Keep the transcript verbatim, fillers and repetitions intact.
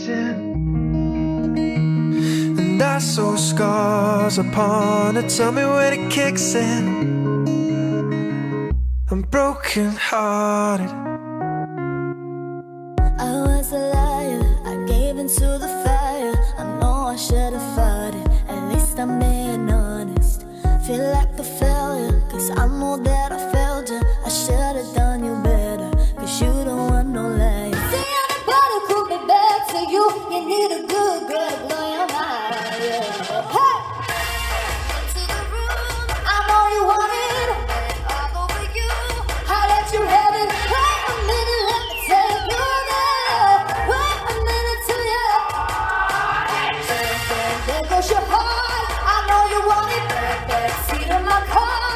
sin. And I saw scars upon it. Tell me when it kicks in. I'm broken hearted. I was a liar, I gave into the fire. I know I should have fought it, at least I'm being honest. Feel like a failure, cause I know that I failed you. I should have done you better, cause you don't want no liar. See anybody could be bad to you. You need a good girl to blow your mind, yeah. Hey! Into the room, I know you want it, all over you. I let you have it. Wait a minute, let me take you there. Wait a minute till you. There goes your heart. I know you want it. Back, back seat in my car.